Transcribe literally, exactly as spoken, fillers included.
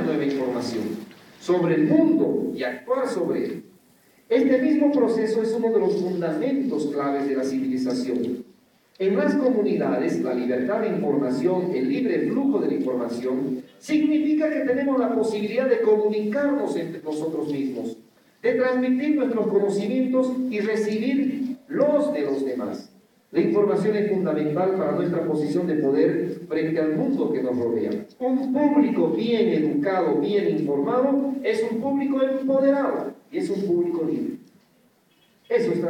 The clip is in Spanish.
nueva información sobre el mundo y actuar sobre él. Este mismo proceso es uno de los fundamentos claves de la civilización. En las comunidades, la libertad de información, el libre flujo de la información, significa que tenemos la posibilidad de comunicarnos entre nosotros mismos, de transmitir nuestros conocimientos y recibir los de los demás. La información es fundamental para nuestra posición de poder frente al mundo que nos rodea. Un público bien educado, bien informado, es un público empoderado y es un público libre. Eso está